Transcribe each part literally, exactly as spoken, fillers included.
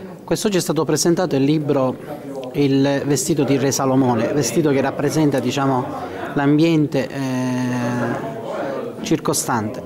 Quest'oggi è stato presentato il libro Il vestito di Re Salomone, vestito che rappresenta, diciamo, l'ambiente eh, circostante.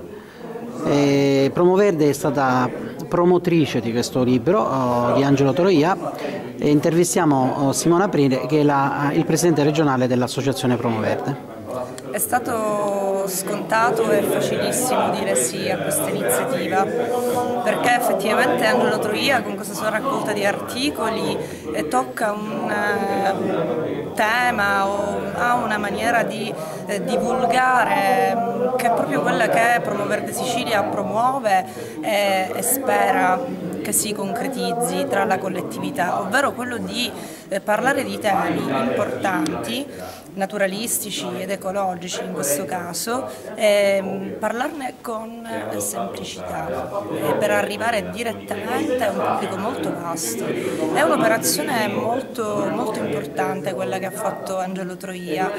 E Promoverde è stata promotrice di questo libro oh, di Angelo Troia e intervistiamo oh, Simona Aprile, che è la, il presidente regionale dell'associazione Promoverde. È stato scontato e facilissimo dire sì a questa iniziativa, perché effettivamente Angelo Troia con questa sua raccolta di articoli eh, tocca un eh, tema o ha una maniera di eh, divulgare eh, che è proprio quella che Promoverde Sicilia promuove e, e spera che si concretizzi tra la collettività, ovvero quello di eh, parlare di temi importanti, naturalistici ed ecologici in questo caso, e parlarne con semplicità e per arrivare direttamente a un pubblico molto vasto. È un'operazione molto, molto importante quella che ha fatto Angelo Troia,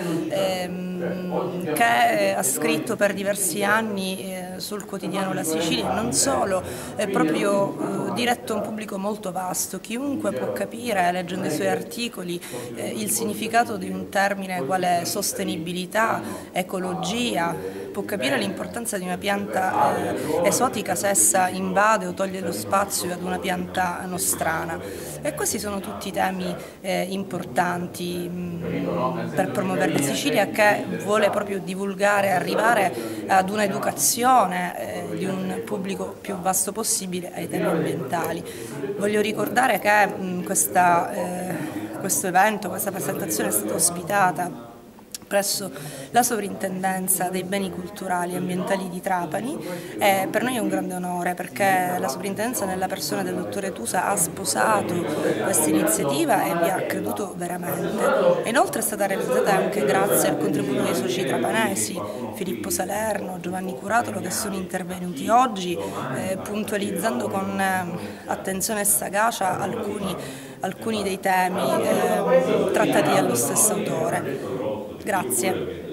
ehm, che ha scritto per diversi anni eh, sul quotidiano La Sicilia, non solo, è proprio eh, diretto a un pubblico molto vasto. Chiunque può capire, leggendo i suoi articoli, eh, il significato di un termine quale sostenibilità, ecologia, può capire l'importanza di una pianta eh, esotica se essa invade o toglie lo spazio ad una pianta nostrana. E questi sono tutti temi eh, importanti mh, per Promoverde Sicilia, che vuole proprio divulgare, arrivare ad un'educazione eh, di un pubblico più vasto possibile ai temi ambientali. Voglio ricordare che mh, questa, eh, questo evento, questa presentazione è stata ospitata presso la Sovrintendenza dei Beni Culturali e Ambientali di Trapani, e per noi è un grande onore perché la Sovrintendenza, nella persona del dottore Tusa, ha sposato questa iniziativa e vi ha creduto veramente. E inoltre è stata realizzata anche grazie al contributo dei soci trapanesi, Filippo Salerno, Giovanni Curatolo, che sono intervenuti oggi eh, puntualizzando con eh, attenzione e sagacia alcuni, alcuni dei temi eh, trattati dallo stesso autore. Grazie.